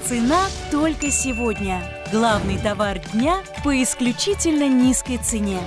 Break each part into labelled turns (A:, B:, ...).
A: Цена только сегодня. Главный товар дня по исключительно низкой цене.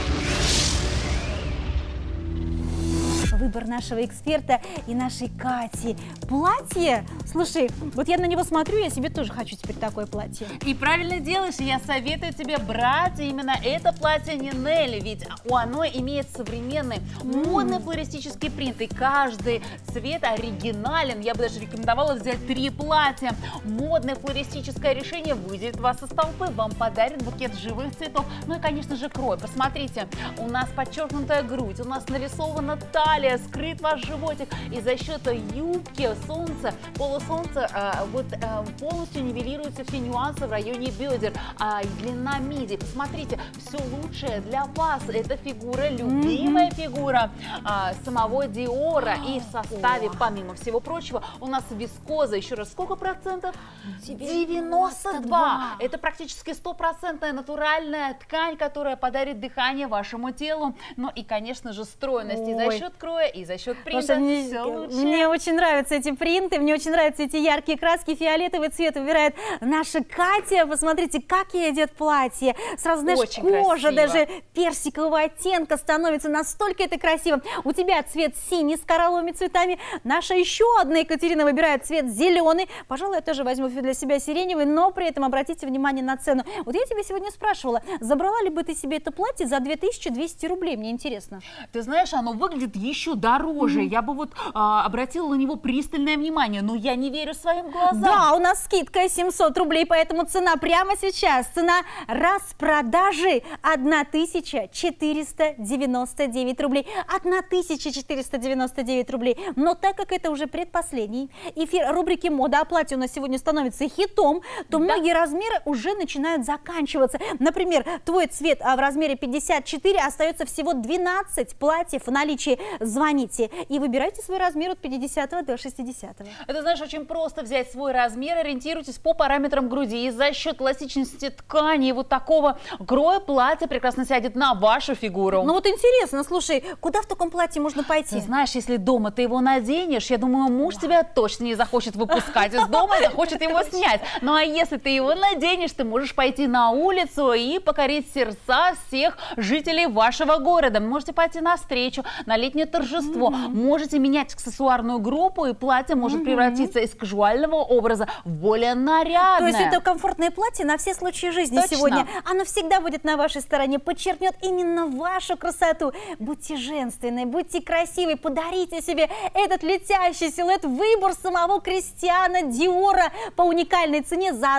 B: Выбор нашего эксперта и нашей Кати. Платье? Слушай, вот я на него смотрю, я себе тоже хочу теперь такое платье.
C: И правильно делаешь, я советую тебе брать именно это платье Нинель, ведь оно имеет современный модный флористический принт, и каждый цвет оригинален. Я бы даже рекомендовала взять 3 платья. Модное флористическое решение выделит вас из толпы, вам подарит букет живых цветов, ну и, конечно же, крой. Посмотрите, у нас подчеркнутая грудь, у нас нарисована талия, скрыт ваш животик, и за счет юбки солнца, полусолнца, полностью нивелируются все нюансы в районе бедер, длина миди. Посмотрите, все лучшее для вас. Это фигура, любимая фигура самого Диора, и в составе, помимо всего прочего, у нас вискоза. Еще раз, сколько процентов? 92. Это практически 100% натуральная ткань, которая подарит дыхание вашему телу, ну и, конечно же, стройность. И за счет кроя, и за счет принта все лучше.
B: Мне очень нравятся эти принты, мне очень нравятся эти яркие краски. Фиолетовый цвет выбирает наша Катя. Посмотрите, как ей идет платье. Сразу, знаешь,
C: очень
B: кожа
C: красиво.
B: даже персикового оттенка становится, настолько это красиво. У тебя цвет синий с коралловыми цветами. Наша еще одна Екатерина выбирает цвет зеленый. Пожалуй, я тоже возьму для себя сиреневый, но при этом обратите внимание на цену. Вот я тебя сегодня спрашивала, забрала ли бы ты себе это платье за 2200 рублей? Мне интересно.
C: Ты знаешь, оно выглядит еще дороже. Я бы вот обратила на него пристальное внимание, но я не верю своим глазам.
B: Да, у нас скидка 700 рублей, поэтому цена прямо сейчас. Цена распродажи 1499 рублей. 1499 рублей. Но так как это уже предпоследний эфир рубрики «Мода», а платье у нас сегодня становится хитом, то многие размеры уже начинают заканчиваться. Например, твой цвет в размере 54, остается всего 12 платьев в наличии. Звоните и выбирайте свой размер от 50 до 60.
C: Это, знаешь, очень просто взять свой размер, ориентируйтесь по параметрам груди, и за счет эластичности ткани и вот такого кроя платье прекрасно сядет на вашу фигуру.
B: Ну вот интересно, слушай, куда в таком платье можно пойти?
C: Ты знаешь, если дома ты его наденешь, я думаю, муж тебя точно не захочет выпускать из дома и захочет его снять. Ну а если ты его наденешь, ты можешь пойти на улицу и покорить сердца всех жителей вашего города. Можете пойти на встречу, на летнее торжество, можете менять аксессуарную группу, и платье может превратиться из кажуального образа в более нарядное.
B: То есть это комфортное платье на все случаи жизни.
C: Точно.
B: Сегодня. Оно всегда будет на вашей стороне, подчеркнет именно вашу красоту. Будьте женственной, будьте красивой, подарите себе этот летящий силуэт. Выбор самого Кристиана Диора по уникальной цене за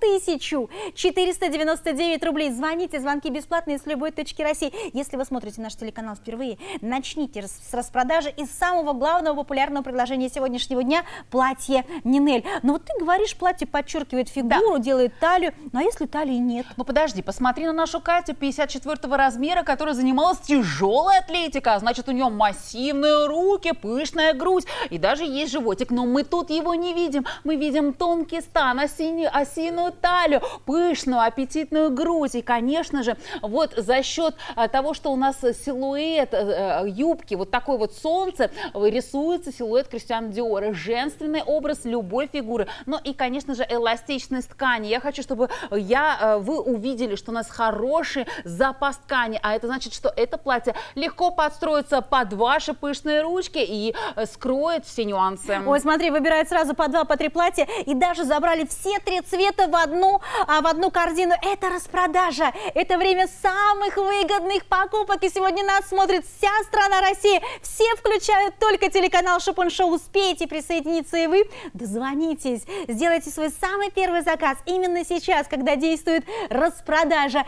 B: 1499 рублей. Звоните, звонки бесплатные с любой точки России. Если вы смотрите наш телеканал впервые, начните с распродажи из самого главного популярного предложения сегодняшнего дня – платье Нинель. Но вот ты говоришь, платье подчеркивает фигуру, делает талию, но а если талии нет?
C: Ну подожди, посмотри на нашу Катю 54 размера, которая занималась тяжелой атлетикой, а значит у нее массивные руки, пышная грудь и даже есть животик, но мы тут его не видим. Мы видим тонкий стан, осиную талию, пышную аппетитную грудь, и, конечно же, вот за счет того, что у нас силуэт юбки, вот такой вот солнце, рисуется силуэт Кристиана Диора, женственный образ любой фигуры, ну и, конечно же, эластичность ткани. Я хочу, чтобы вы увидели, что у нас хороший запас ткани, а это значит, что это платье легко подстроится под ваши пышные ручки и скроет все нюансы.
B: Ой, смотри, выбирают сразу по 2, по 3 платья и даже забрали все 3 цвета в одну корзину. Это распродажа, это время самых выгодных покупок, и сегодня нас смотрит вся страна России. Все включают только телеканал Шопен Шоу. Успейте присоединиться и вы. Дозвонитесь, сделайте свой самый первый заказ именно сейчас, когда действует распродажа.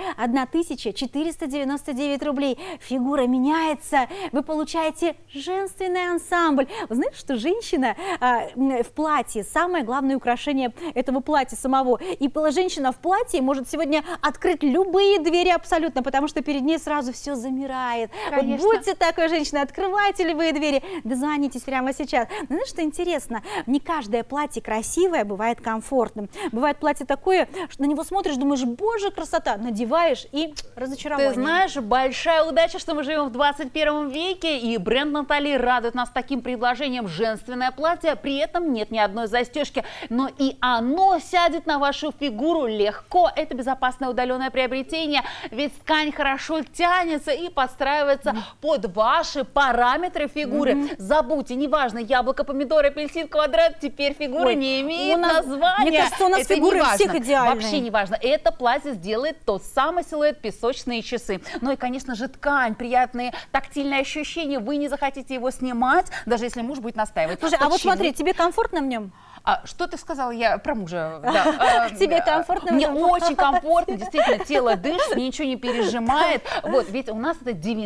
B: 1499 рублей. Фигура меняется, вы получаете женственный ансамбль. Вы знаете, что женщина в платье, самое главное украшение этого платья самого. И женщина в платье может сегодня открыть любые двери абсолютно, потому что перед ней сразу все замирает. Вот будьте такой женщиной, открывайте открываете ли вы двери? Дозвонитесь прямо сейчас. Знаешь, что интересно? Не каждое платье красивое бывает комфортным. Бывает платье такое, что на него смотришь, думаешь, боже, красота, надеваешь и разочарование.
C: Ты знаешь, большая удача, что мы живем в 21 веке, и бренд Натали радует нас таким предложением: женственное платье, при этом нет ни одной застежки, но и оно сядет на вашу фигуру легко. Это безопасное удаленное приобретение, ведь ткань хорошо тянется и подстраивается под ваши параметры фигуры. Забудьте, неважно, яблоко, помидор, апельсин, квадрат, теперь фигура не имеет названия.
B: Мне кажется, у нас
C: это
B: фигуры всех идеальные.
C: Вообще не важно. Это платье сделает тот самый силуэт песочные часы. Ну и, конечно же, ткань, приятные тактильные ощущения. Вы не захотите его снимать, даже если муж будет настаивать.
B: Слушай, а вот смотри, тебе комфортно в нем?
C: Что ты сказала? Я про мужа.
B: Тебе комфортно?
C: Мне очень комфортно, действительно, тело дышит, ничего не пережимает. Вот, ведь у нас это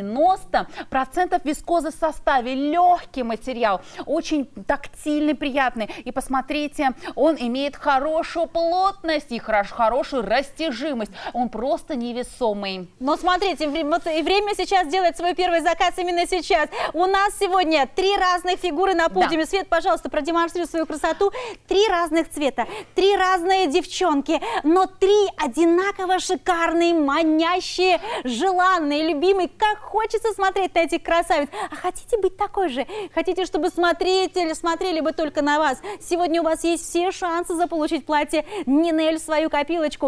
C: 90% вискозы в составе, легкий материал, очень тактильный, приятный. И посмотрите, он имеет хорошую плотность и хорошую растяжимость. Он просто невесомый.
B: Но смотрите, и время сейчас делать свой первый заказ именно сейчас. У нас сегодня 3 разных фигуры на подиуме. Свет, пожалуйста, продемонстрируй свою красоту. 3 разных цвета, 3 разные девчонки, но 3 одинаково шикарные, манящие, желанные, любимые. Как хочется смотреть на этих красавиц. А хотите быть такой же? Хотите, чтобы смотрели бы только на вас? Сегодня у вас есть все шансы заполучить платье Нинель в свою копилочку.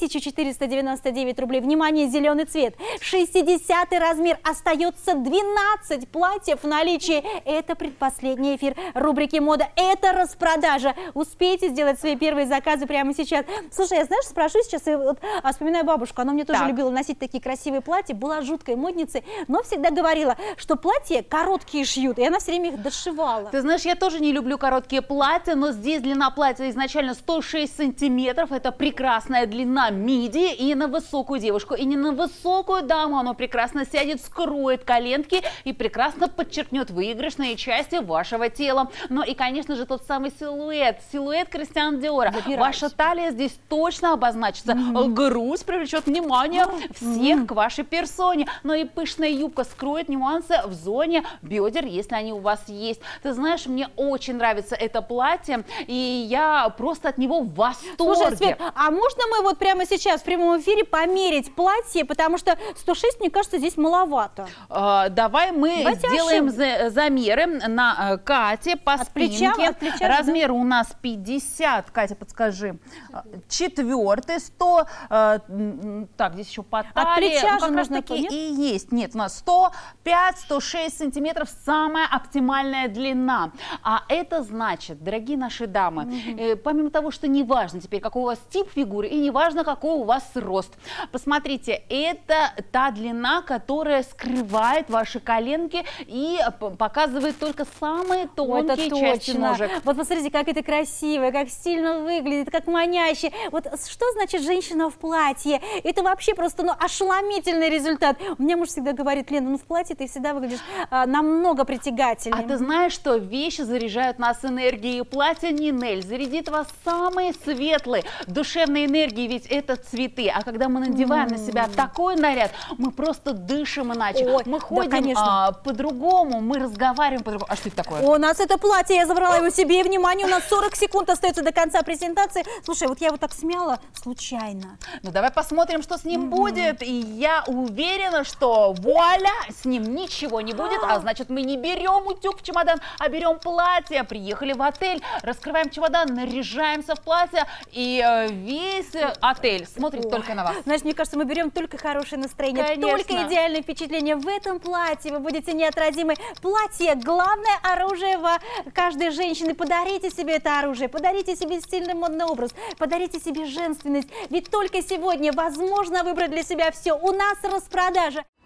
B: 1499 рублей. Внимание, зеленый цвет. 60 размер. Остается 12 платьев в наличии. Это предпоследний эфир рубрики «Мода». Это распродажа. Успейте сделать свои первые заказы прямо сейчас. Слушай, я, знаешь, спрошу сейчас, и вот вспоминаю бабушку, она мне тоже любила носить такие красивые платья, была жуткой модницей, но всегда говорила, что платья короткие шьют, и она все время их дошивала.
C: Ты знаешь, я тоже не люблю короткие платья, но здесь длина платья изначально 106 сантиметров, это прекрасная длина миди, и на высокую девушку, и не на высокую даму, оно прекрасно сядет, скроет коленки и прекрасно подчеркнет выигрышные части вашего тела. Ну и, конечно же, тот самый силуэт Кристиан Диора. Ваша талия здесь точно обозначится. Грудь привлечет внимание всех к вашей персоне. Но и пышная юбка скроет нюансы в зоне бедер, если они у вас есть. Ты знаешь, мне очень нравится это платье, и я просто от него в восторге.
B: Слушай, Свет, а можно мы вот прямо сейчас в прямом эфире померить платье, потому что 106, мне кажется, здесь маловато.
C: Давай мы сделаем замеры на Кате по спинке. Размер у нас 50, Катя, подскажи, 4, 100, так, здесь еще по талии,
B: от плеча
C: как раз таки и есть. Нет, у нас 105, 106 сантиметров самая оптимальная длина. А это значит, дорогие наши дамы, помимо того, что не важно теперь, какой у вас тип фигуры, и не важно, какой у вас рост. Посмотрите, это та длина, которая скрывает ваши коленки и показывает только самые тонкие части ножек.
B: Вот посмотрите, как это красиво, как стильно выглядит, как маняще. Вот что значит женщина в платье? Это вообще просто, ошеломительный результат. У меня муж всегда говорит: Лена, в платье ты всегда выглядишь намного притягательнее.
C: А ты знаешь, что вещи заряжают нас энергией? Платье Нинель зарядит вас самые светлые, душевные энергии, ведь это цветы. А когда мы надеваем на себя такой наряд, мы просто дышим иначе. Мы ходим по-другому, мы разговариваем по-другому. А что это такое?
B: У нас это платье, я забрала его себе, и внимание, у нас 40 секунд остается до конца презентации. Слушай, вот я его так смяла случайно.
C: Ну давай посмотрим, что с ним будет. И я уверена, что вуаля, с ним ничего не будет. А значит, мы не берем утюг в чемодан, а берем платье. Приехали в отель, раскрываем чемодан, наряжаемся в платье, и весь отель смотрит только на вас.
B: Знаешь, мне кажется, мы берем только хорошее настроение, только идеальное впечатление. В этом платье вы будете неотразимы. Платье – главное оружие каждой женщины. Подарите себе это оружие, подарите себе стильный модный образ, подарите себе женственность. Ведь только сегодня возможно выбрать для себя все. У нас распродажа.